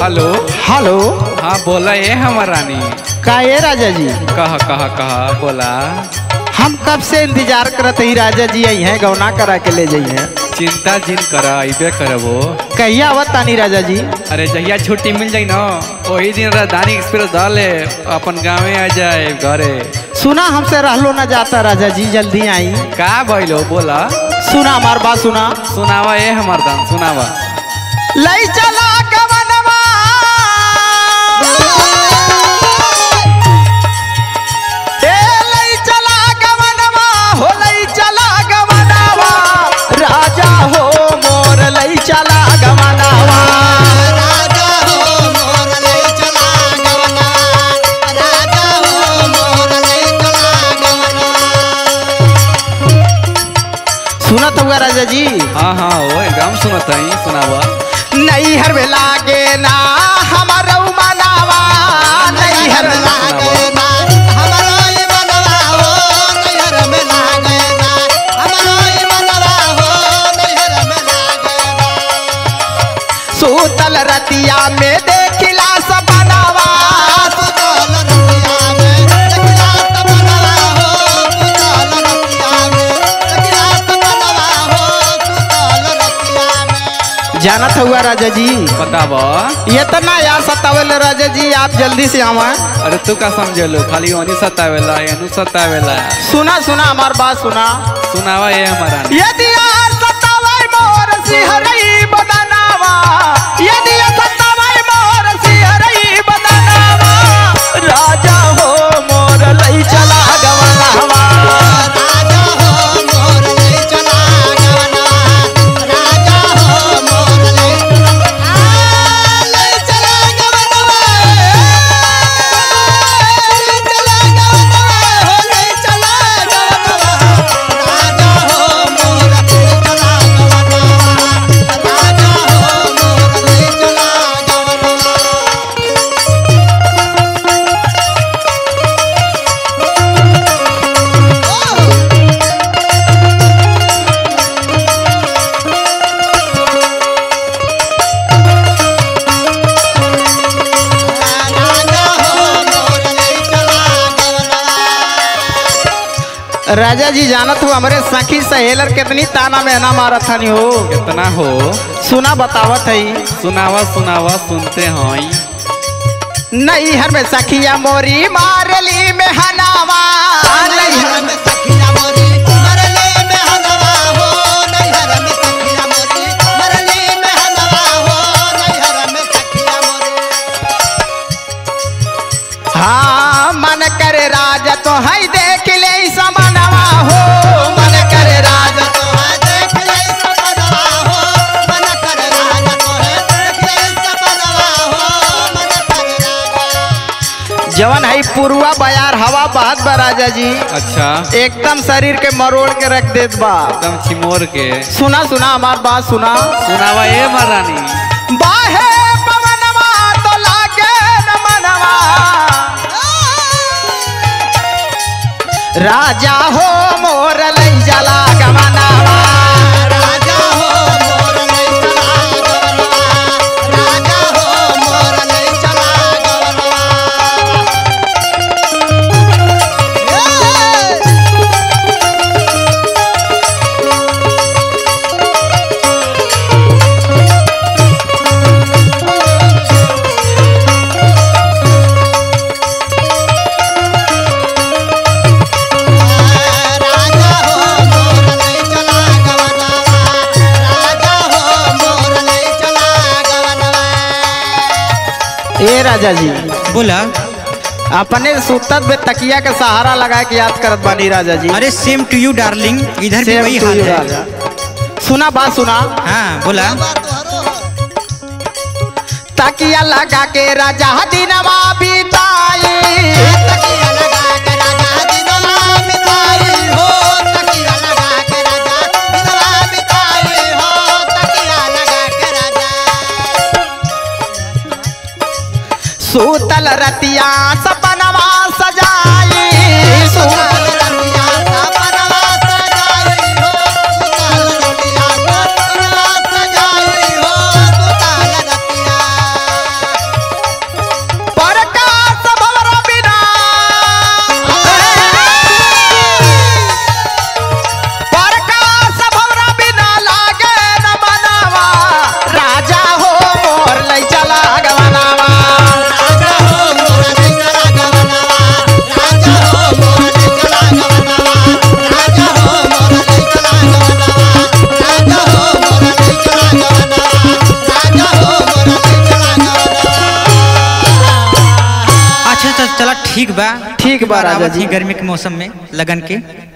Hello hello. हाँ बोला ये हमार रानी। का ये राजा जी? कहा बोला। हम कब से इंतजार करत ही राजा जी आई हैं, गौना करा के ले जाइए। चिंता जिन कर अबे करबो। कहिया आवत तानी राजा जी? अरे जहिया छुट्टी मिल जाई ना वही दिन राजधानी एक्सप्रेस डाले अपन गाँव आ जाए घरे। सुना हमसे रहलो न जाता राजा जी, जल्दी आई। का भइलो बोला। सुना हमार बात सुना। सुनावा ये हमार दान सुनावा। लई चला गवनवा ए लई चला गवनवा हो, लई चला गवनवा राजा हो मोर, लई चला गवनवा राजा हो मोर लई चला गवना, राजा हो मोर लई चला गवना। सुनत हुआ राजा जी? हाँ वो एकदम सुनत है सुनावा। नहीं हर में लागे ना हमारा मनावा, नहीं हर में लागे ना हमारो ई मनवा हो, नैहर में लागे ना हमारो ई मनवा हो, नैहर में लागे ना। सूतल रतिया में देखिला सपनावा, सुतल रतिया में देखिला सपनवा हो, सुतल रतिया में देखिला सपनवा हो, सुतल रतिया में। जानत हुआ राजा जी? बतावा। इतना यार सतावेल राजा जी, आप जल्दी से आवा। अरे तू का समझ लो खाली ओनी सतावेला एनु सतावेला। सुना सुना हमार बात सुना। सुनावा ये हमारा। यदि यार सतावे मोर सिहरई बदनावा, यदि सतावे मोर सिहरई बदनावा राजा हो मोर लई चला गवनवा। राजा हो मोर लई चला गवना, राजा हो मोर लई चला गवनवा, लई चला गवनवा हो, लई चला गवनवा। राजा हो मोर लई चला गवनवा, राजा हो मोर लई चला गवनवा। राजा हो मोर लई चला गवनवा। राजा जी जानत हो हमारे सखी सहेलर कितनी ताना मेहना मारत हनी हो। कितना हो। सुना बतावत है। सुनावा सुनावा सुनते हैं। नैहर में सखिया मोरी मारली में हनावा, नैहर में सखिया मोरी मरले में हनवा हो, नैहर में सखिया मोरी मरले में हनवा हो, नैहर में सखिया मोरी। हाँ मन करे राजा तो है देख ले समनवा हो, मन करे राजा तो है देख ले सपनवा हो, मन कर राजा तो है देख ले सपनवा हो, मन कर राजा। जवन है पुरुआ बयार हवा बहत बा राजा जी, अच्छा एकदम शरीर के मरोड़ के रख देत बा। एकदम चिमोर के। सुना सुना हमार बात सुना। सुनावा ये महारानी। बाहे पवनवा तो लागे न मनवा, राजा हो मोर लई जला गवनवा। राजा हो मोर लई चला गवनवा, राजा हो मोर लई चला गवनवा। राजा हो मोर लई चला गवनवा, राजा हो मोर लई चला गवनवा। ए राजा जी बोला। अपने सुतत में तकिया के सहारा लगा के याद करत बानी राजा जी। अरे सेम टू यू डार्लिंग, इधर भी Same वही to हाल you, है। राजा। सुना बात सुना। हाँ बोला। तकिया लगा के राजा दिनवा बिताई, तकिया लगा के राजा दिनवा बिताई हो, तकिया लगा के राजा दिनवा बिताई हो, तकिया लगा के राजा। सूतल रतिया सपनवा सजाई, सुतल रतिया सपनवा सजाई हो, सुतल रतिया सपनवा सजाई हो, सुतल रतिया। बा ठीक बा राजा आवत जी। ही गर्मी के मौसम में लगन के